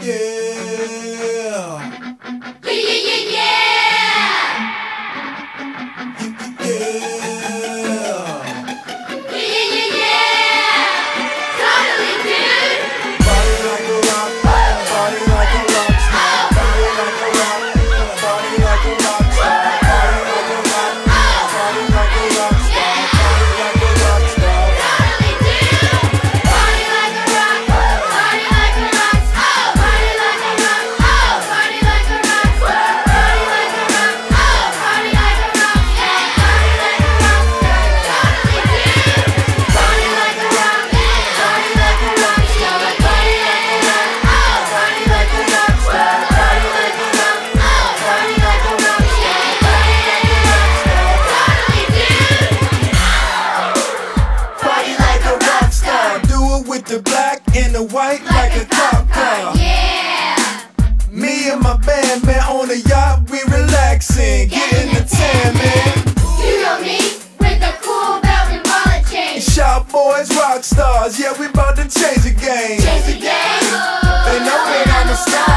The black and the white like a cop car. Yeah. Me and my band, man, on the yacht, we relaxing, getting the tan, man. You know me, with the cool belt and wallet chain. Shop boys, rock stars, yeah, we bout to change the game. Change the game. They know that I'm a star.